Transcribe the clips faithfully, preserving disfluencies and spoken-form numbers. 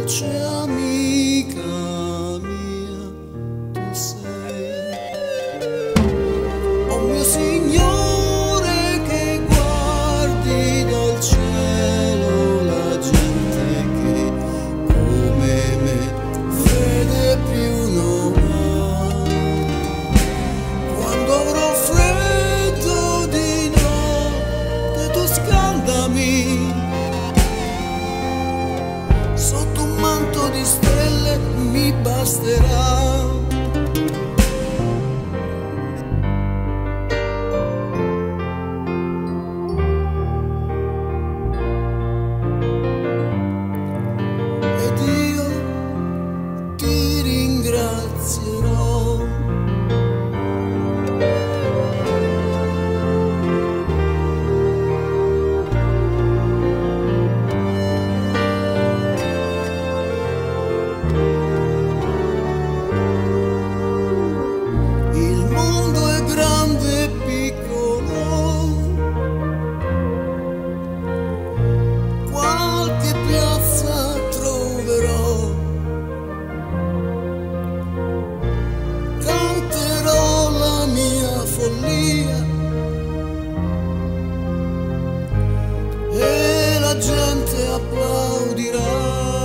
dolce amica mia tu sei. Oh mio Signore che guardi dal cielo la gente che come me fede più non ha. Quando avrò freddo di notte tu scaldami sotto un manto di stelle, mi basterà. Ed io ti ringrazierò. E la gente applaudirà.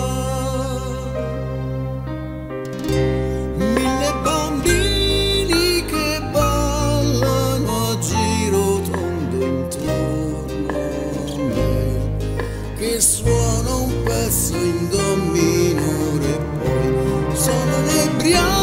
Mille bambini che ballano a giro tondo intorno a me, che suona un pezzo in do minore, poi sono inebriaco